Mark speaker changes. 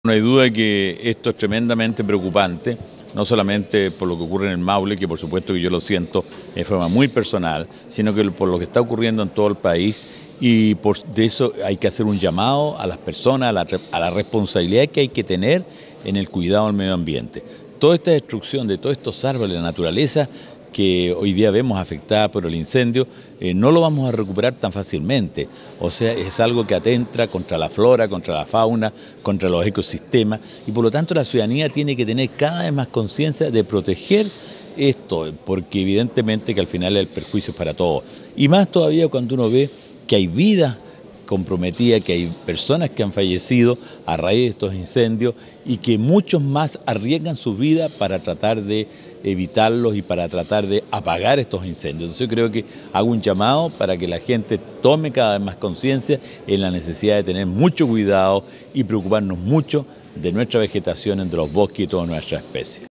Speaker 1: No hay duda que esto es tremendamente preocupante, no solamente por lo que ocurre en el Maule, que por supuesto que yo lo siento de forma muy personal, sino que por lo que está ocurriendo en todo el país, y de eso hay que hacer un llamado a las personas, a la responsabilidad que hay que tener en el cuidado del medio ambiente. Toda esta destrucción de todos estos árboles de la naturaleza que hoy día vemos afectada por el incendio, no lo vamos a recuperar tan fácilmente. O sea, es algo que atenta contra la flora, contra la fauna, contra los ecosistemas, y por lo tanto la ciudadanía tiene que tener cada vez más conciencia de proteger esto, porque evidentemente que al final el perjuicio es para todos. Y más todavía cuando uno ve que hay vidas comprometida, que hay personas que han fallecido a raíz de estos incendios y que muchos más arriesgan su vida para tratar de evitarlos y para tratar de apagar estos incendios. Entonces yo creo que hago un llamado para que la gente tome cada vez más conciencia en la necesidad de tener mucho cuidado y preocuparnos mucho de nuestra vegetación, de los bosques y toda nuestra especie.